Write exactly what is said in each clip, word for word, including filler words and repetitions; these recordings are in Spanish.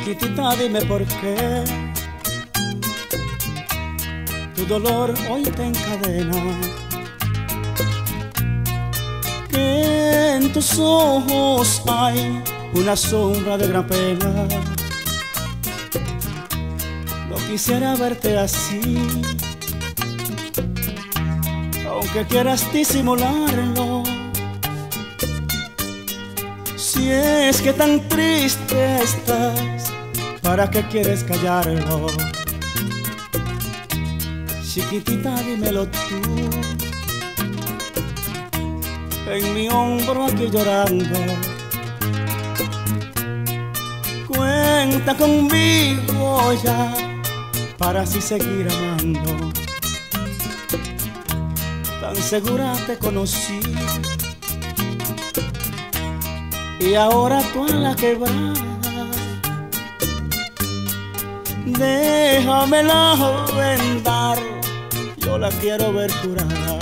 Chiquitita, dime por qué tu dolor hoy te encadena, que en tus ojos hay una sombra de gran pena. No quisiera verte así, aunque quieras disimularlo. Si es que tan triste estás, ¿para qué quieres callarlo? Chiquitita, dímelo tú, en mi hombro aquí llorando. Cuenta conmigo ya, para así seguir amando. Tan segura te conocí, y ahora tú en la quebrada, déjamela vendar, yo la quiero ver curada.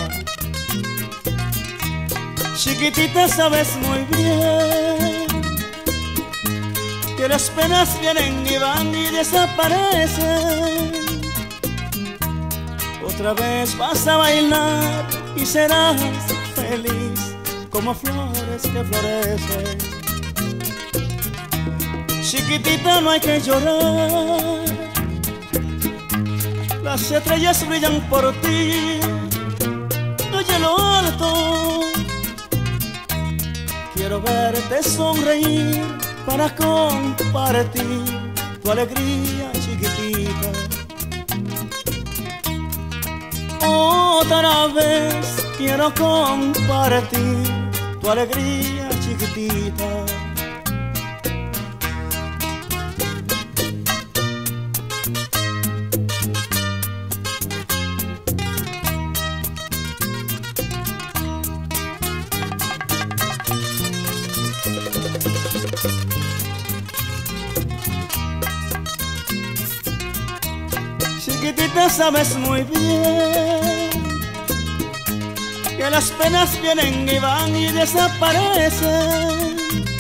Chiquitita, sabes muy bien que las penas vienen y van y desaparecen. Otra vez vas a bailar y serás feliz como flores que florecen. Chiquitita, no hay que llorar, las estrellas brillan por ti. Oye lo alto, quiero verte sonreír para compartir tu alegría, chiquitita. Otra vez quiero compartir tu alegría, chiquitita. Chiquitita, sabes muy bien que las penas vienen y van y desaparecen.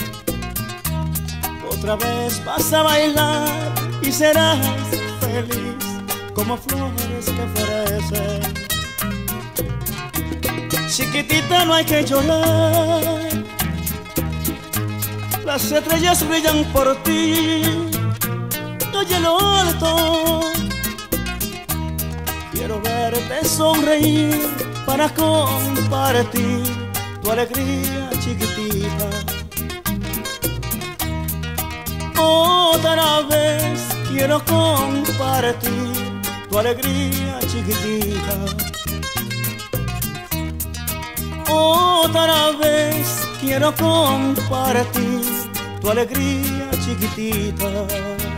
Otra vez vas a bailar y serás feliz como flores que florecen. Chiquitita, no hay que llorar, las estrellas brillan por ti. Oye lo alto, quiero verte sonreír para compartir tu alegría, chiquitita. Otra vez quiero compartir tu alegría, chiquitita. Otra vez quiero compartir tu alegría, chiquitita.